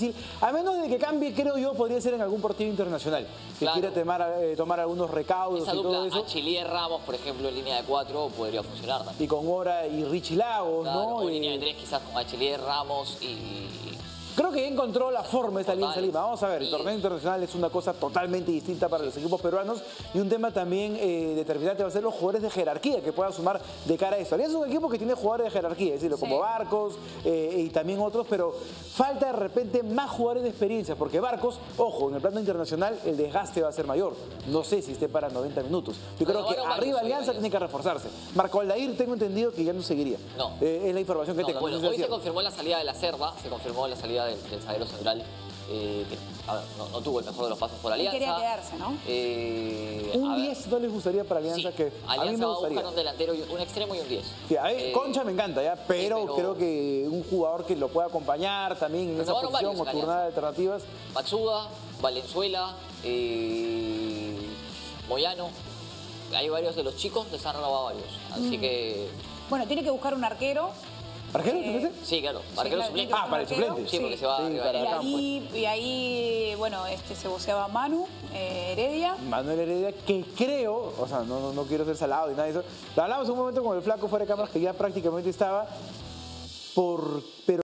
difícil, a menos de que cambie, creo yo, podría ser en algún partido internacional, que quiera tomar algunos recaudos esa y todo eso. Achillier Ramos, por ejemplo, en línea de 4 podría funcionar también. Y con Mora y Richie Lagos, claro, ¿no? O en línea de 3 quizás con Achillier Ramos Creo que ya encontró la forma esta Alianza Lima. Vamos a ver, el torneo internacional es una cosa totalmente distinta para los equipos peruanos y un tema también determinante va a ser los jugadores de jerarquía que puedan sumar de cara a esto. Alianza es un equipo que tiene jugadores de jerarquía, es decir, como Barcos y también otros, pero falta de repente más jugadores de experiencia, porque Barcos, ojo, en el plano internacional el desgaste va a ser mayor. No sé si esté para 90 minutos. Yo creo que arriba Alianza tiene que reforzarse. Marco Aldair tengo entendido que ya no seguiría. No. Es la información que tengo. Bueno, hoy se confirmó la salida de la Cerda, se confirmó la salida del zaguero central, que a ver, no tuvo el mejor de los pasos por Alianza. Quería quedarse, ¿no? Un 10 no les gustaría para Alianza, sí, que a mí me va a gustaría. buscar un delantero, un extremo y un 10. Sí, Concha me encanta, ¿ya? Pero creo que un jugador que lo pueda acompañar también en esa posición o turnar alternativas. Matsuda, Valenzuela, Moyano. Hay varios de los chicos, les han renovado varios. Así que... Bueno, tiene que buscar un arquero. ¿Arquero, te parece? Sí, claro. Arquero suplente. Ah, para el suplente. Sí, porque se va a y ahí, bueno, se voceaba Manu Heredia. Manuel Heredia, que creo, o sea, no quiero ser salado y nada de eso. Lo hablamos un momento con el flaco fuera de cámaras que ya prácticamente estaba pero